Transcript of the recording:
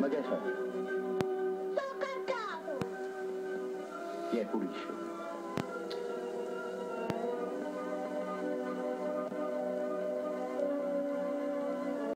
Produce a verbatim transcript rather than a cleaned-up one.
Ma che fai? Sto caccato! Ti è pulisci.